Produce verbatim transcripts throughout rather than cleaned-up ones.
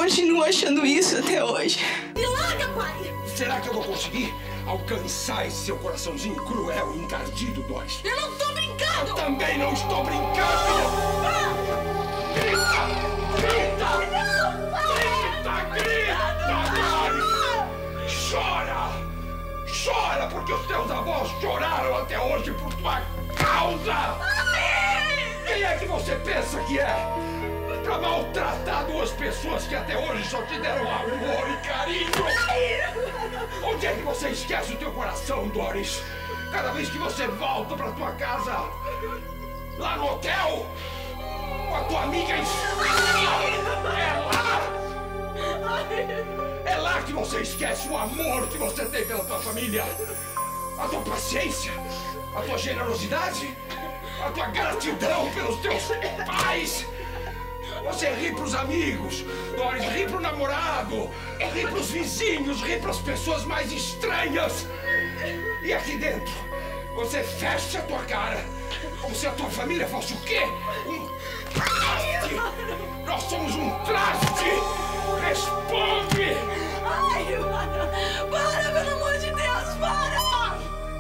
continuo achando isso até hoje. Me larga, pai! Será que eu vou conseguir alcançar esse seu coraçãozinho cruel e encardido, Doris? Eu não tô brincando! Eu também não estou brincando! Ah! Grita! Grita! Não, pai! Grita! Grita! Doris! Chora! Chora porque os teus avós choraram até hoje por tua causa! Ai! Quem é que você pensa que é? Pra maltratar duas pessoas que até hoje só te deram amor e carinho! Onde é que você esquece o teu coração, Doris? Cada vez que você volta pra tua casa, lá no hotel, com a tua amiga em... É lá! É lá que você esquece o amor que você tem pela tua família, a tua paciência, a tua generosidade, a tua gratidão pelos teus pais. Você ri pros amigos, Doris, ri pro namorado, ri pros vizinhos, ri pras pessoas mais estranhas. E aqui dentro, você fecha a tua cara, como se a tua família fosse o quê? Um traste! Nós somos um traste! Responde! Ai, para! Para, pelo amor de Deus, para!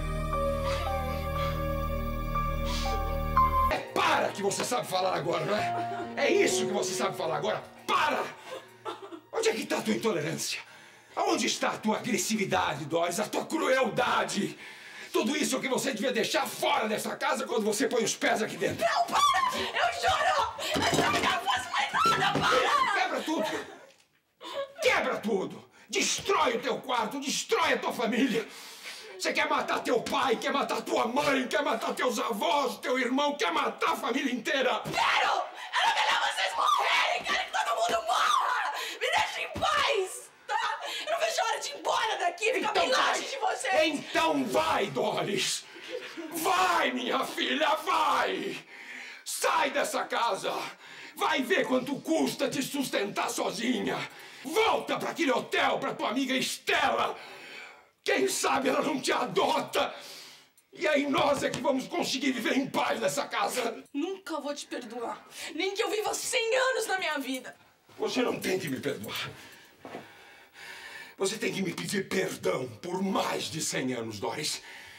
É para que você sabe falar agora, não é? É isso que você sabe falar agora? Para! Onde é que está a tua intolerância? Aonde está a tua agressividade, Doris? A tua crueldade? Tudo isso que você devia deixar fora dessa casa quando você põe os pés aqui dentro. Não, para! Eu choro! Eu choro que eu não faço mais nada, para! Quebra tudo! Quebra tudo! Destrói o teu quarto, destrói a tua família! Você quer matar teu pai, quer matar tua mãe, quer matar teus avós, teu irmão, quer matar a família inteira! Quero! Era melhor vocês morrerem! Quero que todo mundo morra! Me deixem em paz! Tá? Eu não vejo a hora de ir embora daqui, ficar Então bem vai. longe de vocês! Então vai, Doris! Vai, minha filha, vai! Sai dessa casa! Vai ver quanto custa te sustentar sozinha! Volta para aquele hotel, para tua amiga Estela! Quem sabe ela não te adota! E aí nós é que vamos conseguir viver em paz nessa casa! Nunca vou te perdoar. Nem que eu viva cem anos na minha vida. Você não tem que me perdoar. Você tem que me pedir perdão por mais de cem anos, Doris.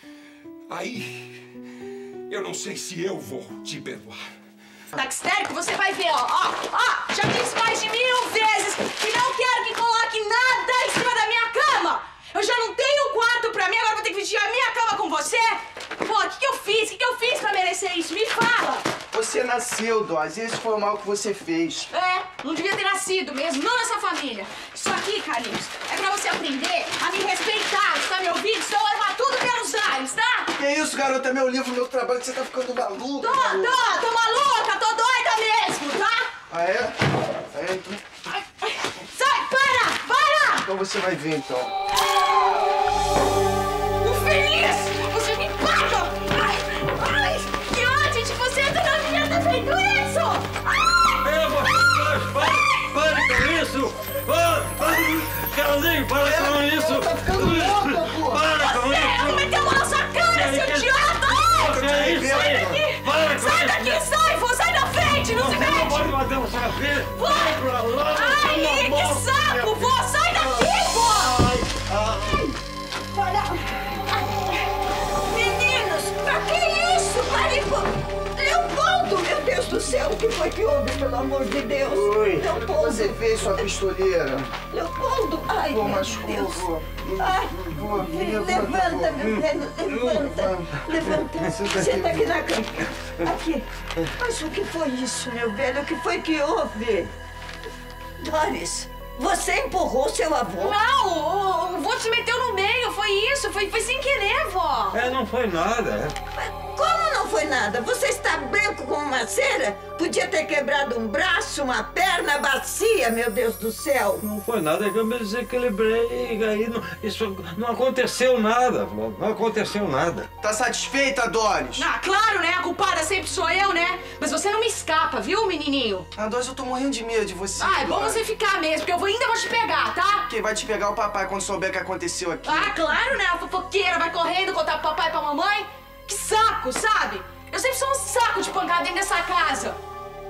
Aí, eu não sei se eu vou te perdoar. Tá histérico? Você vai ver, ó. Ó, ó. Já disse mais de mil vezes que não quero que coloque nada em cima da minha cama. Eu já não tenho quarto pra mim, agora vou ter que dividir a minha cama com você? Pô, o que, que eu fiz? O que, que eu fiz pra merecer isso? Me fala! Você nasceu, Doris, esse foi o mal que você fez. É, não devia ter nascido mesmo, não nessa família. Isso aqui, Carlinhos, é pra você aprender a me respeitar, você tá me ouvindo? Senão eu levar tudo pelos ares, tá? Que isso, garota? É meu livro, meu trabalho, que você tá ficando maluca. Tô, tô, tô maluca, tô doida mesmo, tá? Ah, é? É, então... Ai, ai, sai, para, para! Então você vai ver, então. Infeliz! Você me paga! Ai, ai, que ódio de você, dona minha, tá feito isso! Ai! Eva, para, para com isso! Para, para, Carolzinho, para com isso! Tá ficando louca, pô! Para com Você isso! cometeu uma na sua cara, seu idiota! Você é isso Sai aí! daqui! Para com Sai isso! daqui, sai! Vou sair da frente, não se Você não mete! pode bater na sua filha! Vai! pra lá! Ai, pelo que amor de saco! Deus. Vou, sai daqui, pô! Ai, ai. Para! Meninos, pra que isso? Pare, pô! Leopoldo, meu Deus do céu, o que foi que houve, pelo amor de Deus? Oi, Leopoldo, você fez sua pistoleira. Leopoldo, ai, Pô, meu machucou, Deus. pô. Ai, Pô, levanta, meu velho, levanta, levanta. Senta aqui na cama. Aqui. Mas o que foi isso, meu velho? O que foi que houve? Doris, você empurrou seu avô? Não, o, o vô se meteu no meio, foi isso, foi, foi sem querer, vó. É, não foi nada. Mas como não foi nada? Você está branco como uma cera? Podia ter quebrado um braço, uma perna, bacia, meu Deus do céu. Não foi nada, é que eu me desequilibrei e aí não, isso não aconteceu nada, vó, não aconteceu nada. Tá satisfeita, Doris? Ah, claro, né? A culpada sempre sou eu, né? Mas você não me escapa, viu, menininho? Ah, Doris, eu tô morrendo de medo de você. Ah, é bom Doris. você ficar mesmo, porque eu vou, ainda vou te pegar, tá? Quem vai te pegar é o papai quando souber o que aconteceu aqui. Ah, claro, né? A fofoqueira vai correndo contar pro papai e pra mamãe. Que saco, sabe? Eu sempre sou um saco de pancada dentro dessa casa.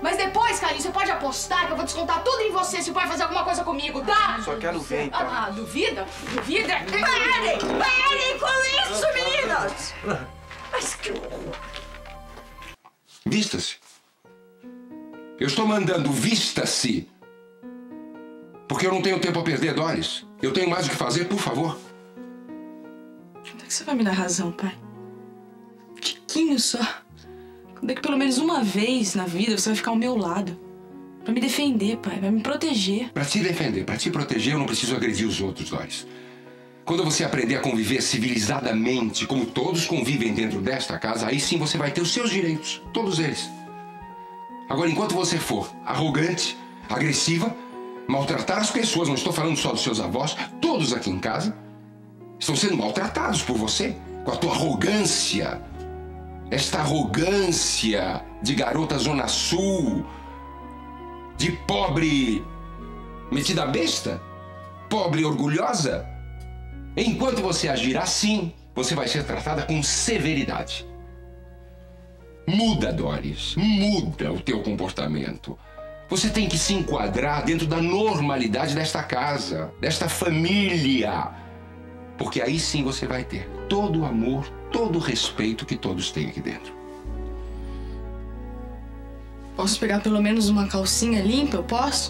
Mas depois, Carlinhos, você pode apostar que eu vou descontar tudo em você se o pai fazer alguma coisa comigo, tá? Só quero ver, então. Ah, duvida? Duvida? Parem! Parem com isso, meninas! Mas que horror! Vista-se. Eu estou mandando vista-se. Porque eu não tenho tempo a perder, Doris. Eu tenho mais o que fazer, por favor. Quando é que você vai me dar razão, pai? Um tiquinho só. Quando é que pelo menos uma vez na vida você vai ficar ao meu lado? Pra me defender, pai. Vai me proteger. Pra te defender, pra te proteger, eu não preciso agredir os outros, Doris. Quando você aprender a conviver civilizadamente, como todos convivem dentro desta casa, aí sim você vai ter os seus direitos. Todos eles. Agora, enquanto você for arrogante, agressiva, maltratar as pessoas, não estou falando só dos seus avós, todos aqui em casa estão sendo maltratados por você, com a tua arrogância. Esta arrogância de garota Zona Sul, de pobre metida besta, pobre orgulhosa. Enquanto você agir assim, você vai ser tratada com severidade. Muda, Doris, muda o teu comportamento. Você tem que se enquadrar dentro da normalidade desta casa, desta família. Porque aí sim você vai ter todo o amor, todo o respeito que todos têm aqui dentro. Posso pegar pelo menos uma calcinha limpa? Eu posso?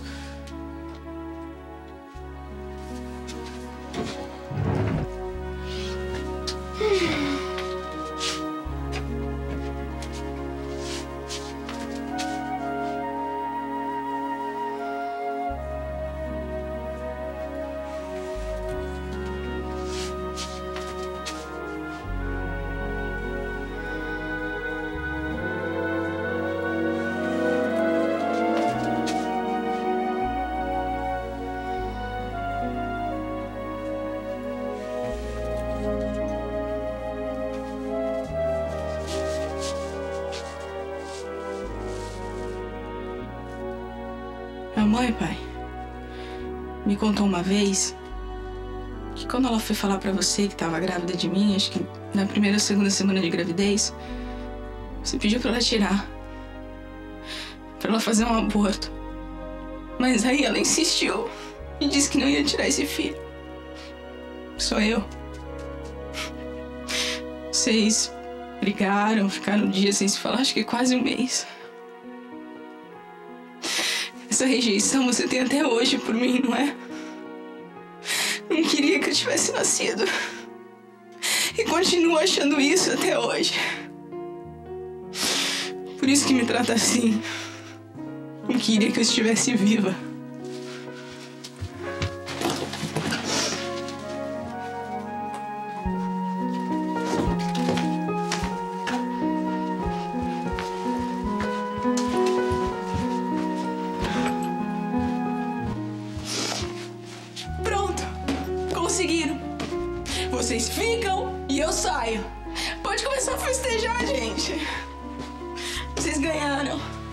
Minha mãe, pai, me contou uma vez que quando ela foi falar pra você que tava grávida de mim, acho que na primeira ou segunda semana de gravidez, você pediu pra ela tirar, pra ela fazer um aborto. Mas aí ela insistiu e disse que não ia tirar esse filho. Só eu. Vocês brigaram, ficaram um dia sem se falar, acho que quase um mês. Essa rejeição você tem até hoje por mim, não é? Não queria que eu tivesse nascido. E continuo achando isso até hoje. Por isso que me trata assim. Não queria que eu estivesse viva. Conseguiram. Vocês ficam e eu saio. Pode começar a festejar, gente. Vocês ganharam.